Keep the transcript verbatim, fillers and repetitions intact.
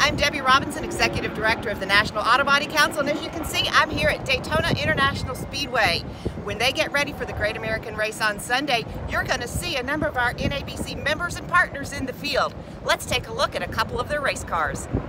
I'm Debbie Robinson, Executive Director of the National Auto Body Council, and as you can see, I'm here at Daytona International Speedway. When they get ready for the Great American Race on Sunday, you're going to see a number of our N A B C members and partners in the field. Let's take a look at a couple of their race cars.